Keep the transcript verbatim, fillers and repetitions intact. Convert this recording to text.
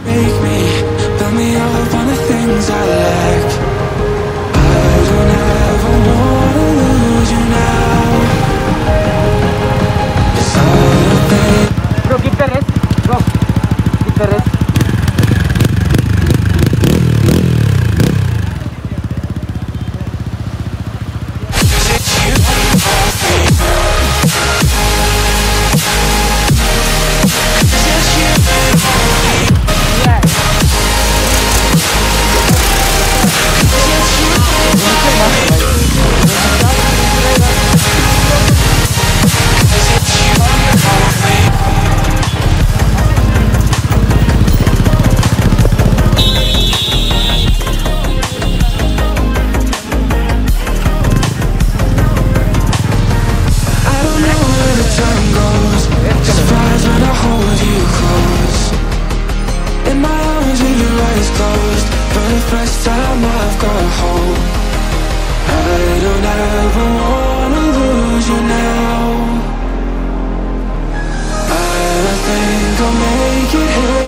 Make me, build me up on the things I lack. I don't ever wanna lose you now. 'Cause all the things. Bro, keep the rest. Bro, keep the rest. First time I've got home, I don't ever wanna lose you now. I think I'll make it here.